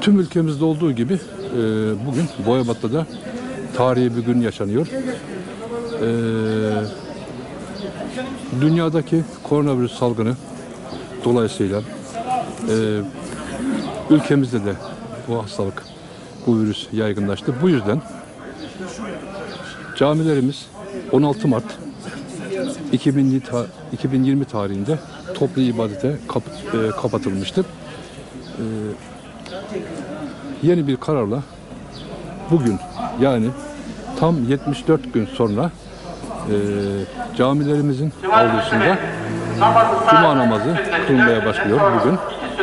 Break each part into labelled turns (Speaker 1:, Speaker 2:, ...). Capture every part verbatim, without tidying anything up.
Speaker 1: Tüm ülkemizde olduğu gibi e, bugün Boyabat'ta tarihi bir gün yaşanıyor. E, dünyadaki koronavirüs salgını dolayısıyla e, ülkemizde de bu hastalık, bu virüs yaygınlaştı. Bu yüzden camilerimiz on altı Mart iki bin yirmi tarihinde toplu ibadete kap, e, kapatılmıştı. E, yeni bir kararla bugün, yani tam yetmiş dört gün sonra e, camilerimizin avlusunda Cuma namazı kılınmaya başlıyor bugün.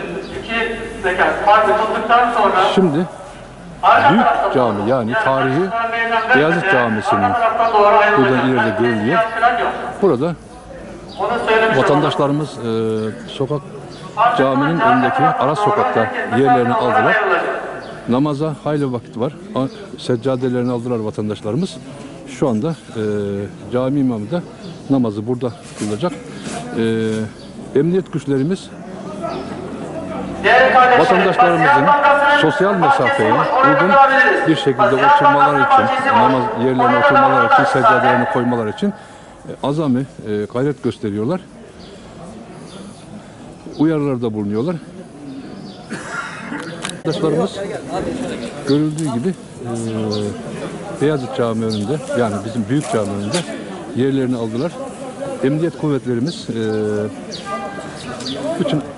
Speaker 1: Şimdi büyük cami, yani tarihi Beyazıt Camisi'nin buradan ileride görülüyor. Burada vatandaşlarımız e, sokak caminin önündeki ara sokakta yerlerini aldılar. Namaza hayli vakit var. Seccadelerini aldılar vatandaşlarımız. Şu anda e, cami imamı da namazı burada kılacak. E, emniyet güçlerimiz vatandaşlarımızın sosyal mesafeye uygun bir şekilde oturmaları için, namaz yerlerine oturmaları için, seccadelerini koymaları için e, azami e, gayret gösteriyorlar. Uyarılarda bulunuyorlar. Arkadaşlarımız görüldüğü gibi e, Beyazıt Cami önünde, yani bizim büyük cami önünde yerlerini aldılar. Emniyet kuvvetlerimiz e, bütün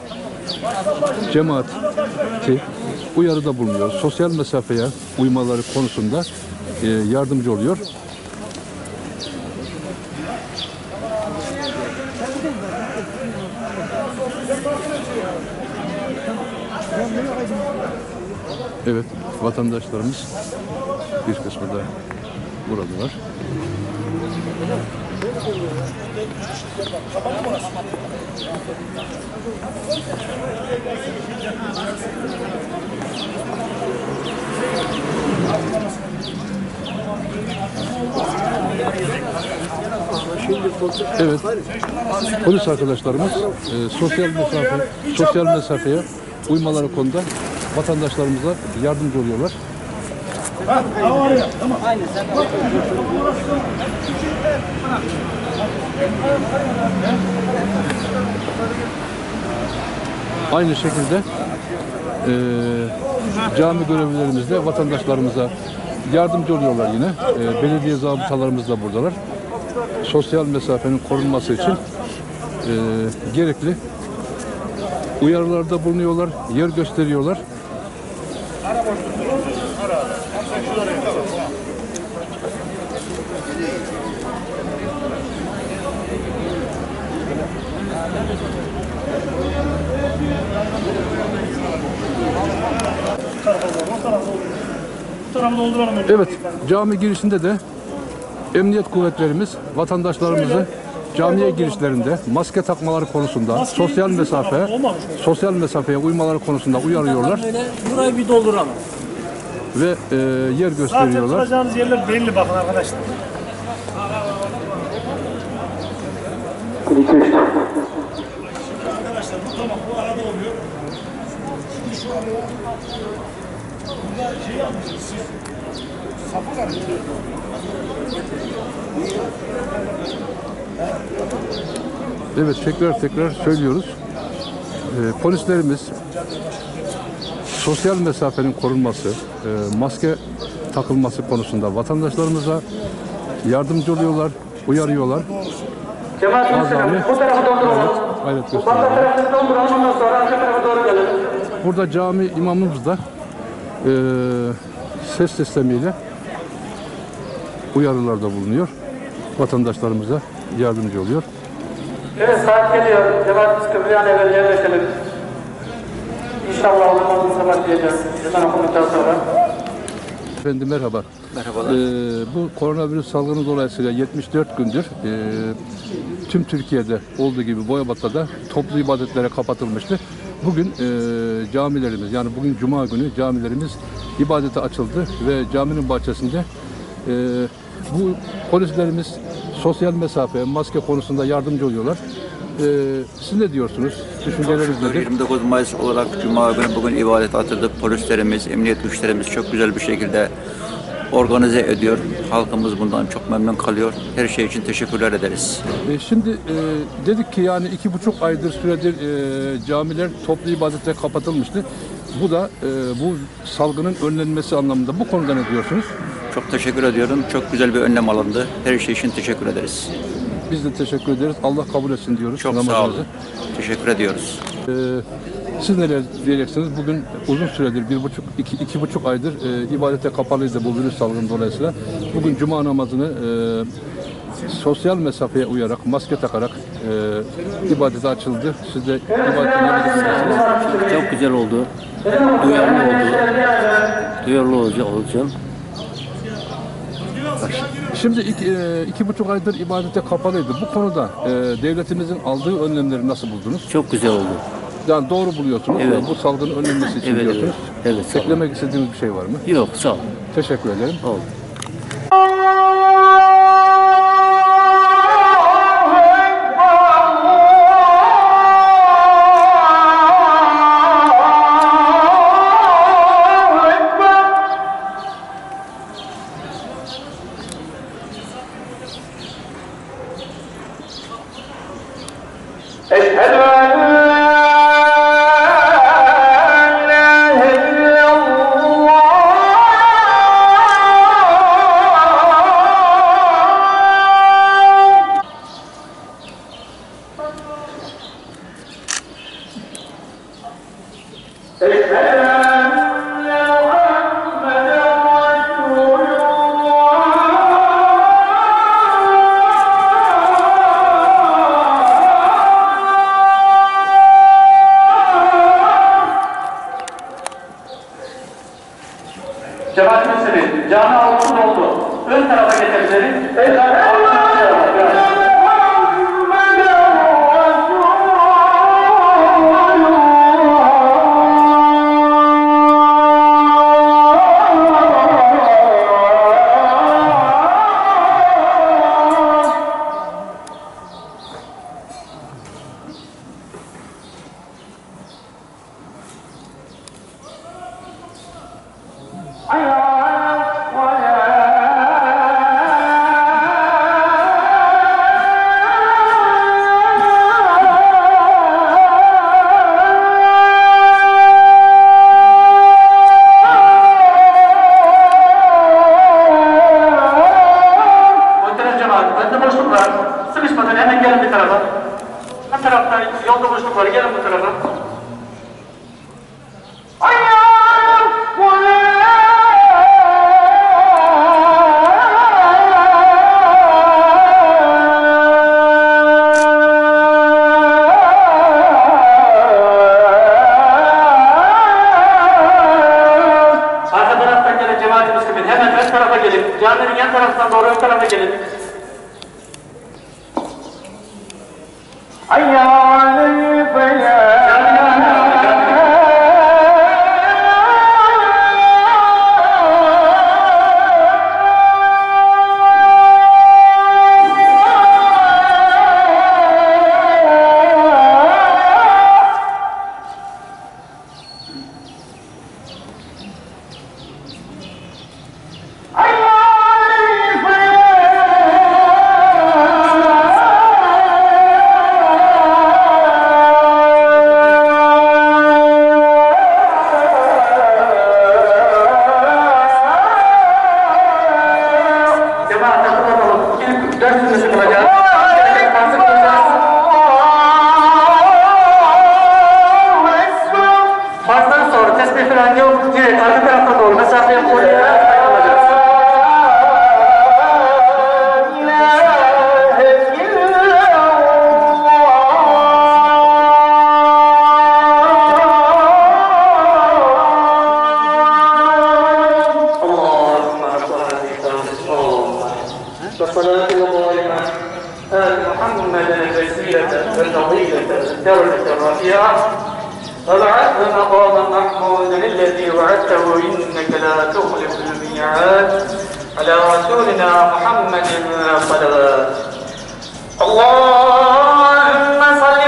Speaker 1: cemaati uyarıda bulunuyor. Sosyal mesafeye uymaları konusunda e, yardımcı oluyor. Evet, vatandaşlarımız bir kısmı da buradalar. Evet, polis arkadaşlarımız e, sosyal mesafe, sosyal mesafeye uymaları konuda vatandaşlarımıza yardımcı oluyorlar. Aynı şekilde e, cami görevlilerimiz de vatandaşlarımıza yardımcı oluyorlar yine. E, belediye zabıtalarımız da buradalar. Sosyal mesafenin korunması için e, gerekli uyarılarda bulunuyorlar, yer gösteriyorlar. Evet, cami girişinde de emniyet kuvvetlerimiz vatandaşlarımızı camiye girişlerinde maske takmaları konusunda, sosyal mesafe, sosyal mesafeye uymaları konusunda uyarıyorlar.
Speaker 2: Burayı bir dolduralım.
Speaker 1: Ve e, yer gösteriyorlar.
Speaker 3: Zaten duracağınız yerler belli, bakın arkadaşlar. Arkadaşlar bu tamam, bu arada oluyor. Şimdi şu an burada şey yapmışız, siz sapı var.
Speaker 1: Evet, tekrar tekrar söylüyoruz. Ee, polislerimiz sosyal mesafenin korunması, e, maske takılması konusunda vatandaşlarımıza yardımcı oluyorlar, uyarıyorlar. Azami gayret gösteriyorlar. Burada cami imamımız da e, ses sistemiyle uyarılarda bulunuyor. Vatandaşlarımıza yardımcı oluyor.
Speaker 4: Evet, saat geliyor. Cemaat Kıbrı'ya an evvel yerleşelim. İnşallah olmamızı başlayacağız. Ezan okuduktan sonra.
Speaker 1: Efendim merhaba.
Speaker 2: Merhabalar.
Speaker 1: Ee, bu koronavirüs salgını dolayısıyla yetmiş dört gündür e, tüm Türkiye'de olduğu gibi Boyabat'ta da toplu ibadetlere kapatılmıştı. Bugün e, camilerimiz, yani bugün Cuma günü camilerimiz ibadete açıldı ve caminin bahçesinde e, bu polislerimiz sosyal mesafe, maske konusunda yardımcı oluyorlar. Ee, siz ne diyorsunuz? Düşünceleriniz nedir?
Speaker 2: yirmi dokuz Mayıs olarak Cuma günü bugün ibadet atıldık. Polislerimiz, emniyet güçlerimiz çok güzel bir şekilde organize ediyor. Halkımız bundan çok memnun kalıyor. Her şey için teşekkürler ederiz.
Speaker 1: E, şimdi e, dedik ki yani iki buçuk aydır süredir e, camiler toplu ibadete kapatılmıştı. Bu da e, bu salgının önlenmesi anlamında. Bu konuda ne diyorsunuz?
Speaker 2: Çok teşekkür ediyorum. Çok güzel bir önlem alındı. Her şey için teşekkür ederiz.
Speaker 1: Biz de teşekkür ederiz. Allah kabul etsin diyoruz.
Speaker 2: Çok sağ olun. Teşekkür ediyoruz.
Speaker 1: E, siz neler diyeceksiniz? Bugün uzun süredir, bir buçuk, iki, iki buçuk aydır e, ibadete kapalıydı bu virüs salgını dolayısıyla. Bugün cuma namazını e, sosyal mesafeye uyarak, maske takarak e, ibadete açıldı. Siz de ibadete ne düşünüyorsunuz?
Speaker 5: Çok güzel oldu. Duyarlı oldu. Duyarlı olacak olacağım.
Speaker 1: Şimdi iki, e, iki buçuk aydır ibadete kapalıydı. Bu konuda e, devletimizin aldığı önlemleri nasıl buldunuz?
Speaker 5: Çok güzel oldu.
Speaker 1: Yani doğru buluyorsunuz.
Speaker 5: Evet.
Speaker 1: Bu salgının önlenmesi için
Speaker 5: Evet,
Speaker 1: diyorsunuz.
Speaker 5: evet. Evet, sağ olun.
Speaker 1: Eklemek istediğiniz bir şey var mı?
Speaker 5: Yok, sağ ol.
Speaker 1: Teşekkür ederim.
Speaker 5: Oldu.
Speaker 4: Eşhedü en la ilahe illallah. Eşhedü enne Muhammeden Cemaat Müslümin, cami altı doldu. Ön tarafa geçebiliriz. Ezan sıkışmadan hemen gelin bir tarafa. Ön tarafta yolda boşluk var, gelin bu tarafa. Arka taraftan gelen cemaat-i Müslümin hemen ön tarafa gelin. Caminin yan tarafından doğru ön tarafa gelin. Hayya aleyhi Bazıdan sonra tesbih falan yok, direkt arka tarafa doğru mesafeye koyarak kaybolacağız. والصلاة والسلام آل محمد الوسيلة والفضيلة والدرجة الرفيعة وابعثه مقاما محمودا الذي وعدته إنك لا تخلف الميعاد على رسولنا محمد صلوات اللهم صل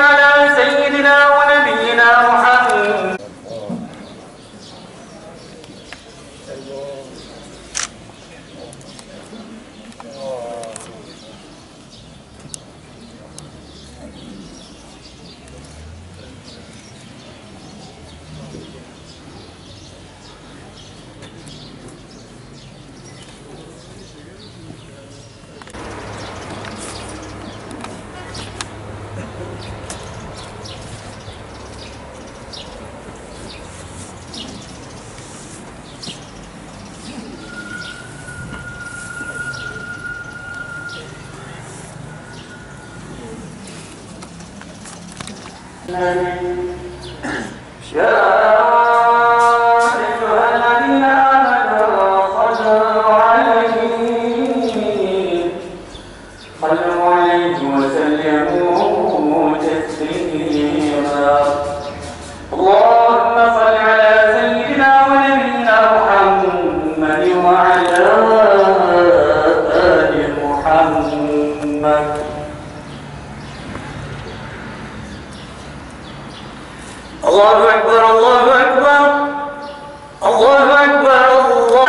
Speaker 6: الله أكبر الله أكبر الله أكبر الله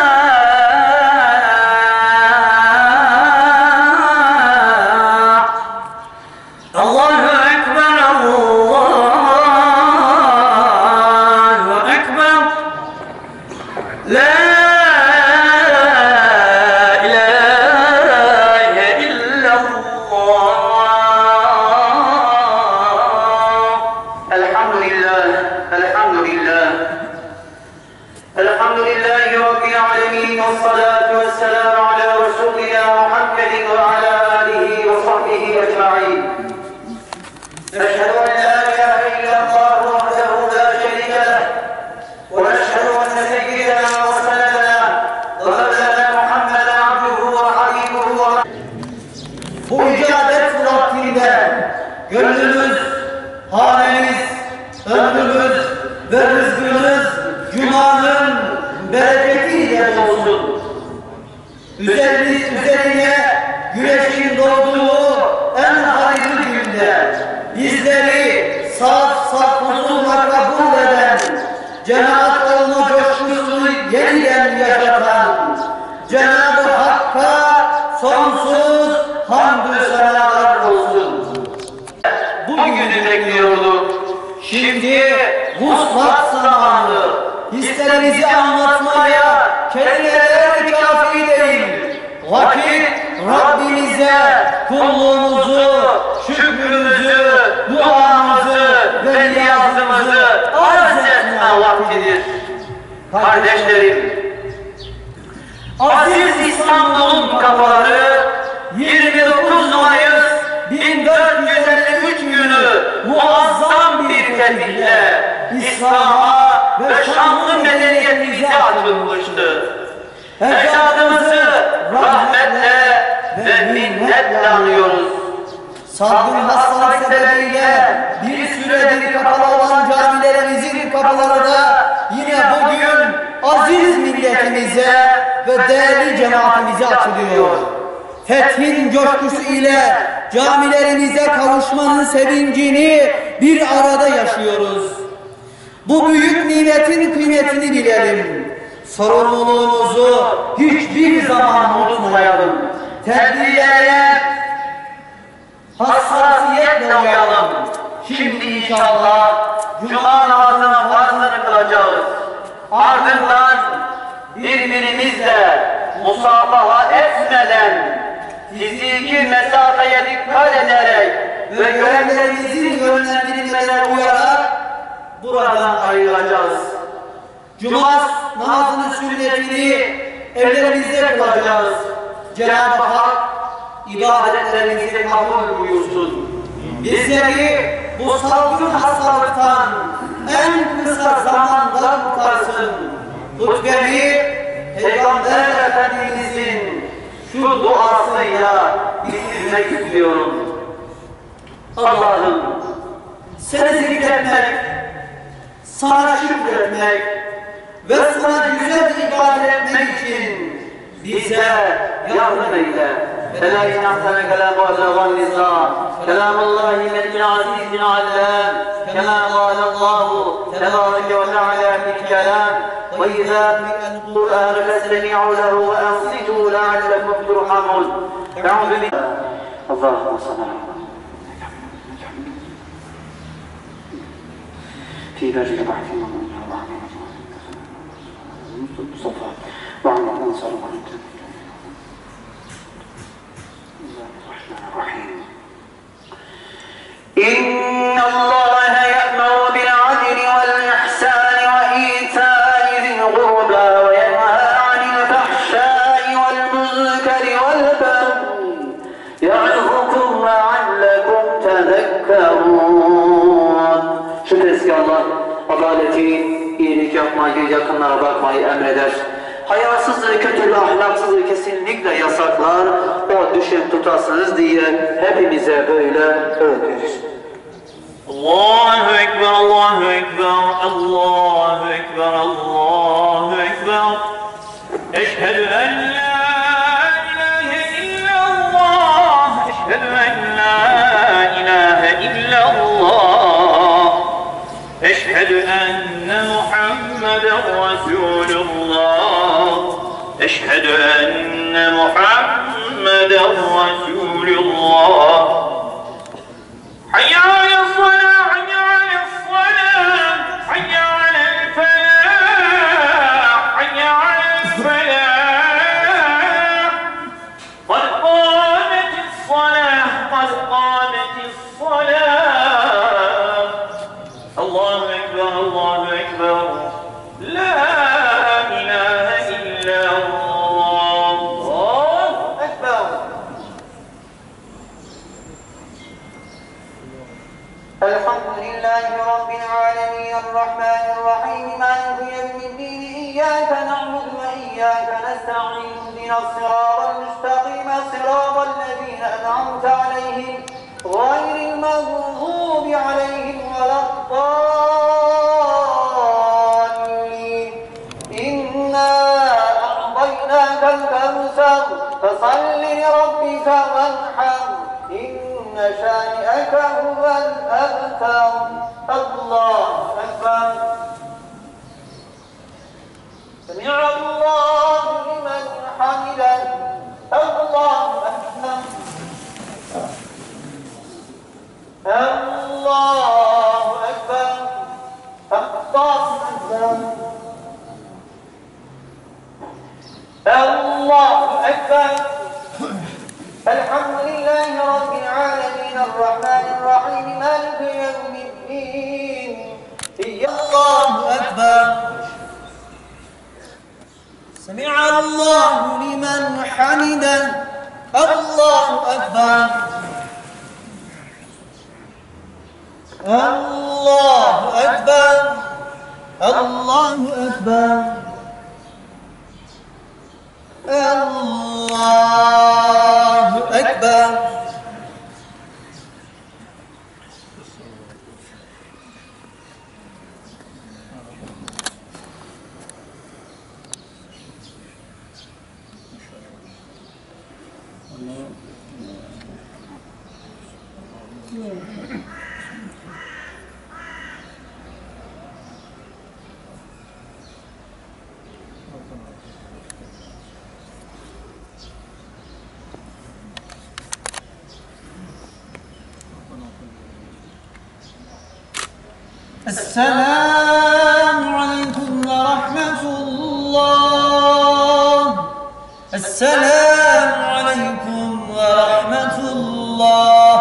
Speaker 6: الله أكبر الله أكبر لا إله إلا الله الحمد لله الحمد لله الحمد لله رب العالمين والصلاة والسلام على رسولنا محمد وعلى آله وصحبه أجمعين نشهد أن لا إله إلا الله وحده لا شريك له ونشهد أن سيدنا وسندنا ومولانا محمدا عبده وحبيبه ورسوله bu icadet vaktinde gönlümüz, hanemiz, ömrümüz ve rızkımız Cuma'nın bereketiyle olsun. Üzerine, üzerine güneşin doğduğu en hayırlı günde bizleri saf saf huzurla kabul eden, cennet olma coşkusunu yeniden yaşatan Cenab-ı Hakk'a sonsuz hamdü senalar olsun. Bugünü bekliyorduk. Şimdi vuslat zamanı. Hislerimizi anlatmaya kelimeler kafi değil. Vakit Rabbimize kulluğumuzu, şükrümüzü, duamızı ve niyazımızı arz etme vaktidir. Kardeşlerim, aziz İstanbul'un kapıları yirmi dokuz Mayıs bin dört yüz elli üç günü muazzam bir fetihle İslam'a ve şanlı medeniyetimize açılmıştı. Ecdadımızı rahmetle ve minnetle anıyoruz. Salgın hastalık sebebiyle bir süredir kapalı olan camilerimizin kapıları da yine bugün aziz milletimize ve değerli cemaatimize açılıyor. Fethin coşkusu ile camilerimize kavuşmanın sevincini bir arada yaşıyoruz. Bu büyük nimetin kıymetini bilelim. Sorumluluğumuzu hiçbir zaman unutmayalım. Tedbirlere hassasiyetle uyalım. Şimdi inşallah Cuma namazının farzını kılacağız. Ardından birbirimizle musafaha etmeden fiziki mesafeye dikkat ederek ve görevlerimizin yönlendirilmelerine uyarak buradan ayrılacağız. Cuma namazının sünnetini evlerimizde kılacağız. Cenab-ı Hak ibadetlerimizi kabul buyursun. Bizleri bu salgın hastalıktan en kısa zamanda kurtarsın. Hutbemi Peygamber Efendimizin şu duasıyla bitirmek istiyorum. Allah'ım, seni zikretmek, sana şükretmek ve sana güzel ibadet etmek için bize yardım eyle. فلا ينعتنا كلام وأبلغ النساء كلام الله ملك عزيز علام كما قال الله تبارك وتعالى في الكلام
Speaker 4: وإذا قرئ القرآن فاستمعوا له وأنصتوا لعلكم ترحمون. أعوذ بالله. اللهم صل على محمد في ذلك البحث مصطفى وعلى أنصار الله الرحمن الرحيم. إن الله يأمر بالعدل والإحسان وإيتاء ذي القربى وينهى عن الفحشاء والمنكر والبغي يعظكم لعلكم تذكرون. Şüphesiz ki Allah adaleti, iyilik yapmayı, yakınlara bakmayı emreder. Hayasızlığı, kötülüğü, ahlaksızlığı kesinlikle yasaklar. O düşün tutasınız diye hepimize böyle öğretir.
Speaker 6: Allahu Ekber, Allahu Ekber, Allahu Ekber, Allahu Ekber. Eşhedü en la ilahe illallah. Eşhedü en la ilahe illallah. Eşhedü enne Muhammeden Resulullah. Eşhedü enne Muhammeden Resulullah. Hayya aleyhissalâh, hayya aleyhissalâh, hayya aleyhissalâh, hayya aleyhissalâh. Kad kâmetissalâh, kad kâmetissalâh. Allahu Ekber, Allahu Ekber. La ilahe illallah. Allahu Ekber.
Speaker 4: Elhamdülillahi Rabbil alemin, Errahmanirrahim, Maliki yevmiddin, İyyâke na'budu ve İyyâke nesta'in, ihdinas sirâtal müstakîm, sirâtallezîne en'amte aleyhim, gayril mağdûbi aleyhim veleddâllîn. İnna a'taynâkel kevser, fesalli li rabbike venhar. İnne şâni'eke huvel ebter. Allahu Ekber. Semi'allahu limen hamiden. Allahu Ekber. Allahu Ekber. Allahu Ekber. Allahu Ekber. Elhamdülillahi Rabbil alemin, Errahmanirrahim, Maliki yevmiddin. Allahu Ekber. Semi'allahu limen hamiden. Allahu Ekber. Allahu Ekber. Allahu Ekber. Allahu Ekber. Esselamu aleyküm ve rahmetullah. Esselamu aleyküm ve rahmetullah.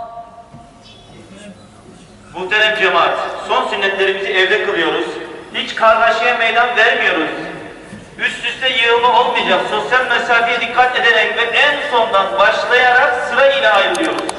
Speaker 6: Muhterem cemaat, son sünnetlerimizi evde kılıyoruz. Hiç karmaşaya meydan vermiyoruz. Üst üste yığılma olmayacak. Sosyal mesafeye dikkat ederek ve en sondan başlayarak sıra ile ayrılıyoruz.